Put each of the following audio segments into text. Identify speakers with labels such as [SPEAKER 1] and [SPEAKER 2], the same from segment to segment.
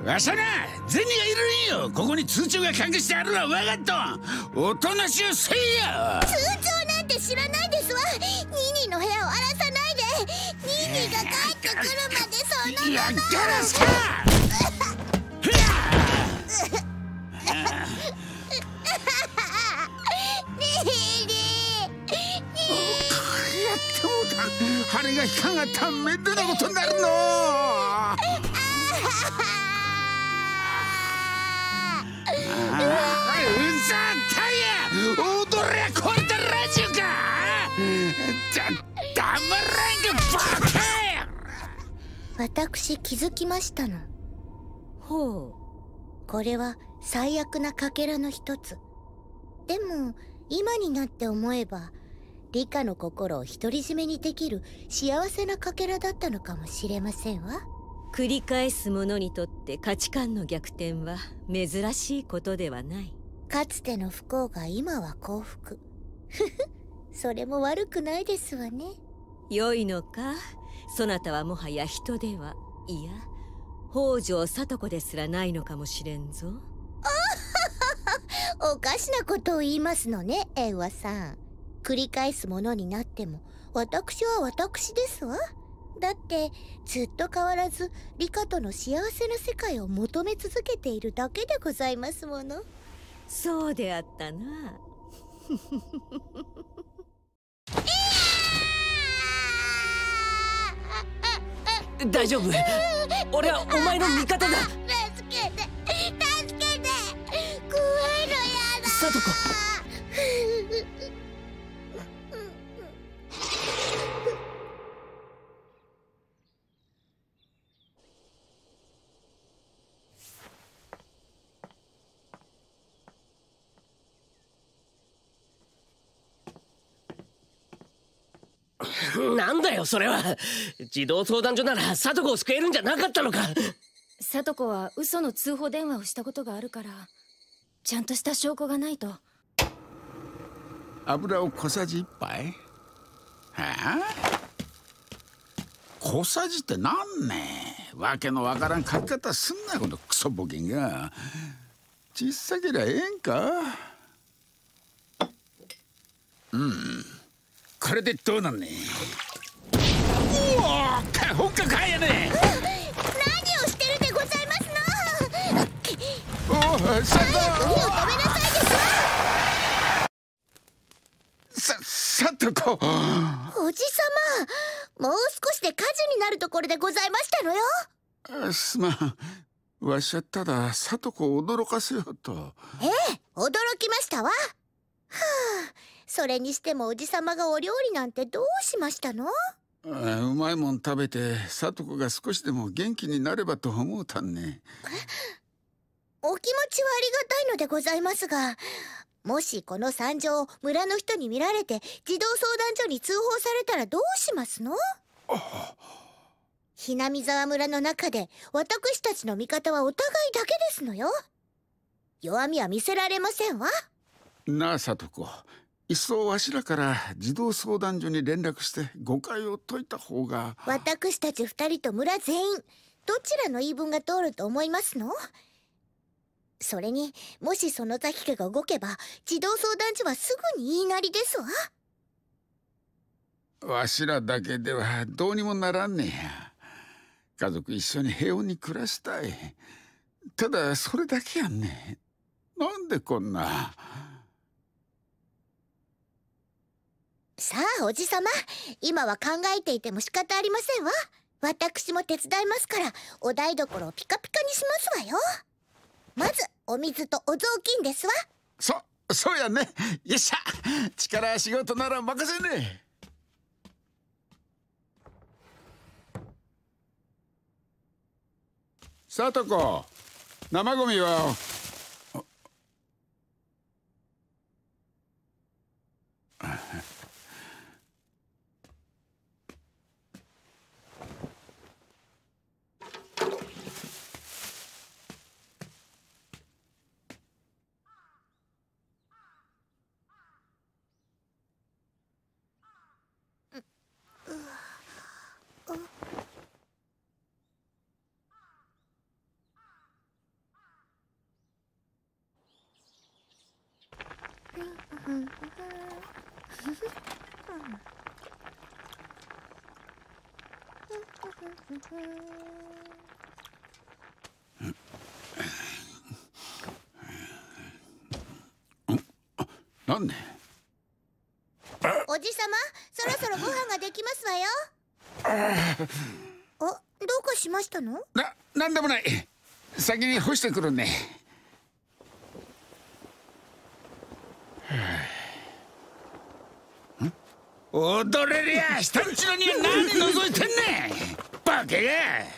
[SPEAKER 1] わしゃな、銭がいるんよ。ここに通帳が隠してあるのは分かっとん。おとなしゅうせいや。
[SPEAKER 2] 通帳なんて知らないですわ。ニーニーの部屋を荒らさないで。ニーニーが帰ってくるまでそのまま。
[SPEAKER 1] やっからすか。針が引かんがったんめでなことになるの。うざったや踊りゃこれでラジオか。黙らんかバカや。
[SPEAKER 2] 私気づきましたの。
[SPEAKER 3] ほう。
[SPEAKER 2] これは最悪なかけらの一つ。でも今になって思えばリカの心を独り占めにできる幸せなかけらだったのかもしれませんわ。
[SPEAKER 3] 繰り返す者にとって価値観の逆転は珍しいことではない。
[SPEAKER 2] かつての不幸が今は幸福。ふふ、それも悪くないですわね。
[SPEAKER 3] 良いのか。そなたはもはや人では、いや北条聡子ですらないのかもしれんぞ。
[SPEAKER 2] おかしなことを言いますのね、エンワさん。繰り返すものになっても私は私ですわ。だってずっと変わらずリカとの幸せな世界を求め続けているだけでございますもの。
[SPEAKER 3] そうであったな。
[SPEAKER 4] 大丈夫。俺はお前の味方だ。
[SPEAKER 2] 助けて助けて。怖いのやだ。
[SPEAKER 4] 聡子。なんだよそれは。児童相談所なら聡子を救えるんじゃなかったのか。
[SPEAKER 5] 聡子は嘘の通報電話をしたことがあるからちゃんとした証拠がないと。
[SPEAKER 1] 油を小さじ1杯。はあ、小さじってなんね。わけのわからん書き方すんなこのクソボケンが。小さけりゃええんか。これでどうなんね。うわー、本格派やね。
[SPEAKER 2] 何をしてるでございますの。
[SPEAKER 1] おお、
[SPEAKER 2] 火を止めなさいですわ。
[SPEAKER 1] 聡子。
[SPEAKER 2] おじさま、もう少しで火事になるところでございましたのよ。
[SPEAKER 1] すまん。わしはただ聡子を驚かせようと。
[SPEAKER 2] ええ、驚きましたわ。はあ、それにしてもおじさまがお料理なんてどうしましたの。
[SPEAKER 1] うまいもん食べて聡子が少しでも元気になればと思うたんね。
[SPEAKER 2] お気持ちはありがたいのでございますが、もしこの惨状を村の人に見られて児童相談所に通報されたらどうしますの。ひなみ沢村の中で私たちの味方はお互いだけですのよ。弱みは見せられませんわ。
[SPEAKER 1] なあ聡子、いっそわしらから児童相談所に連絡して誤解を解いた方が。
[SPEAKER 2] 私たち2人と村全員どちらの言い分が通ると思いますの。それにもしそのザキ家が動けば児童相談所はすぐに言いなりですわ。
[SPEAKER 1] わしらだけではどうにもならんねや。家族一緒に平穏に暮らしたい。ただそれだけやんね。なんでこんな。
[SPEAKER 2] さあおじさま、今は考えていても仕方ありませんわ。私も手伝いますからお台所をピカピカにしますわよ。まずお水とお雑巾ですわ。
[SPEAKER 1] そうやね。よっしゃ、力仕事なら任せね。聡子、生ゴミは。 なんで？
[SPEAKER 2] おじさま、そろそろご飯ができますわよ。どうかしましたの？
[SPEAKER 1] なんでもない。先に干してくるね。踊れりゃ下んちのには何覗いてんねん、バカが。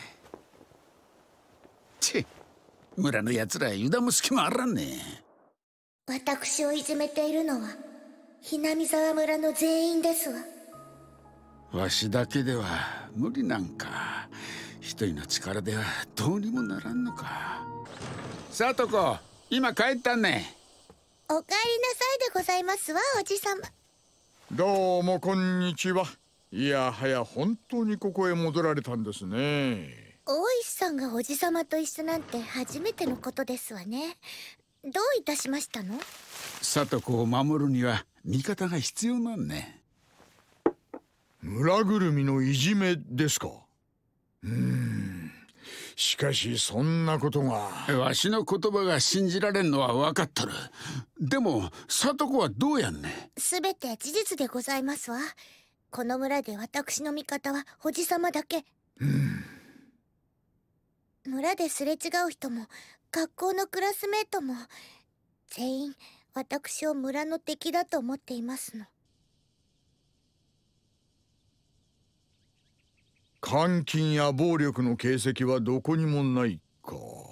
[SPEAKER 1] 村のやつら油断も隙もあらんね。
[SPEAKER 2] 私をいじめているのはひなみ沢村の全員ですわ。
[SPEAKER 1] わしだけでは無理なんか。一人の力ではどうにもならんのか。さとこ、今帰ったんね。
[SPEAKER 2] お帰りなさいでございますわ、おじさま。
[SPEAKER 6] どうもこんにちは。いやはや本当にここへ戻られたんですね。
[SPEAKER 2] 大石さんがおじさまと一緒なんて初めてのことですわね。どういたしましたの？
[SPEAKER 1] さとこを守るには味方が必要なんね。
[SPEAKER 6] 村ぐるみのいじめですか？しかしそんなことが。
[SPEAKER 1] わしの言葉が信じられんのは分かっとる。でもさとこはどうやんね。
[SPEAKER 2] すべて事実でございますわ。この村で私の味方はおじさまだけ。村ですれ違う人も学校のクラスメートも全員私を村の敵だと思っていますの。
[SPEAKER 6] 監禁や暴力の形跡はどこにもないか。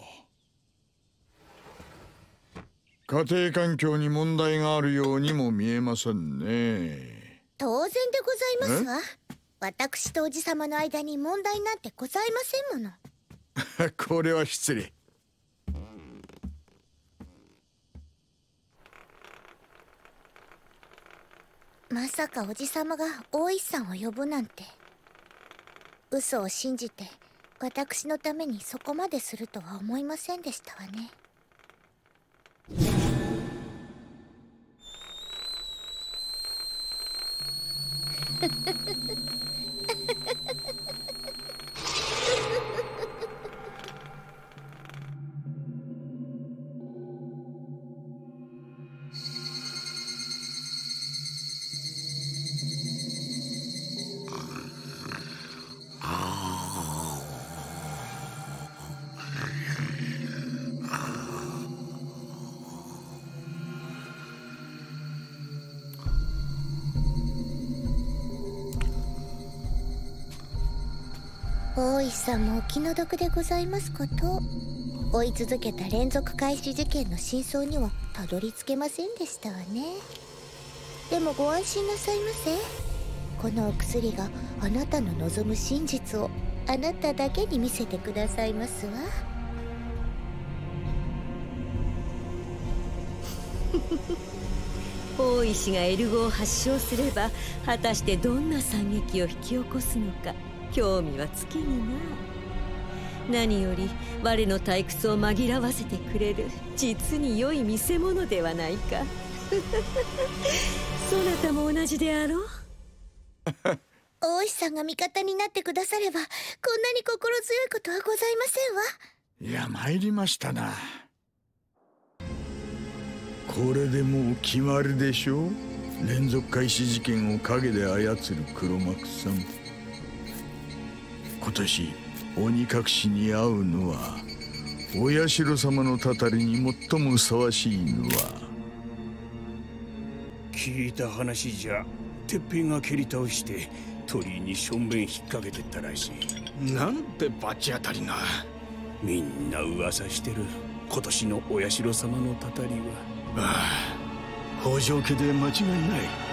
[SPEAKER 6] 家庭環境に問題があるようにも見えませんね。
[SPEAKER 2] 当然でございますわ。私とおじさまの間に問題なんてございませんもの。
[SPEAKER 6] これは失礼。
[SPEAKER 2] まさかおじさまが大石さんを呼ぶなんて。嘘を信じて私のためにそこまでするとは思いませんでしたわね。大石さんもお気の毒でございますこと。追い続けた連続開始事件の真相にはたどり着けませんでしたわね。でもご安心なさいませ。このお薬があなたの望む真実をあなただけに見せてくださいますわ。
[SPEAKER 3] 大石がエルゴを発症すれば果たしてどんな惨劇を引き起こすのか興味は尽きぬな。何より我の退屈を紛らわせてくれる実に良い見せ物ではないか。そなたも同じであろう。
[SPEAKER 2] 大石さんが味方になってくださればこんなに心強いことはございませんわ。
[SPEAKER 6] いや参りましたな。これでもう決まるでしょう。連続開始事件を陰で操る黒幕さん。今年鬼隠しに会うのはお社様のたたりに最もふさわしいのは。
[SPEAKER 7] 聞いた話じゃてっぺんが蹴り倒して鳥居にしょんべん引っ掛けてったらしい。
[SPEAKER 8] なんて罰当たりな。
[SPEAKER 7] みんな噂してる今年のお社様のたたりは。
[SPEAKER 8] ああ、北条家で間違いない。